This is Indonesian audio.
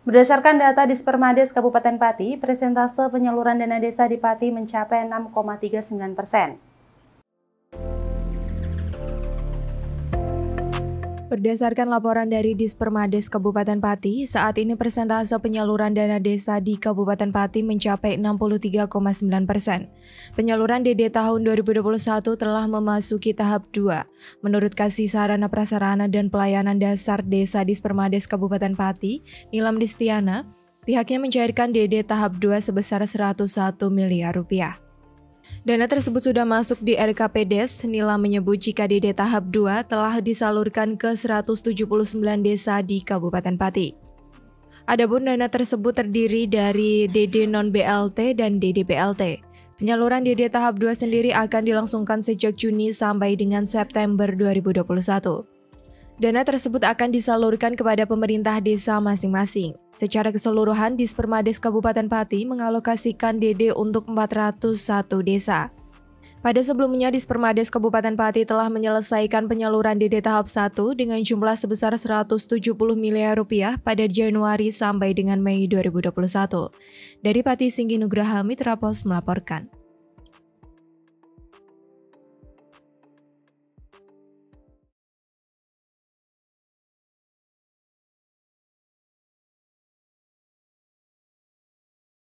Berdasarkan data Dispermades Kabupaten Pati, persentase penyaluran dana desa di Pati mencapai 6,39%. Berdasarkan laporan dari Dispermades Kabupaten Pati, saat ini persentase penyaluran dana desa di Kabupaten Pati mencapai 63,9%. Penyaluran DD tahun 2021 telah memasuki tahap 2. Menurut Kasih Sarana Prasarana dan Pelayanan Dasar Desa Dispermades Kabupaten Pati, Nilam Distiana, pihaknya mencairkan DD tahap 2 sebesar Rp101 miliar. Dana tersebut sudah masuk di RKPDes. Nila menyebut jika DD tahap 2 telah disalurkan ke 179 desa di Kabupaten Pati. Adapun dana tersebut terdiri dari DD non-BLT dan DD BLT. Penyaluran DD tahap 2 sendiri akan dilangsungkan sejak Juni sampai dengan September 2021. Dana tersebut akan disalurkan kepada pemerintah desa masing-masing. Secara keseluruhan, Dispermades Kabupaten Pati mengalokasikan DD untuk 401 desa. Pada sebelumnya, Dispermades Kabupaten Pati telah menyelesaikan penyaluran DD tahap 1 dengan jumlah sebesar Rp170 miliar pada Januari sampai dengan Mei 2021. Dari Pati, Singgi Nugraha, Mitra Pos melaporkan.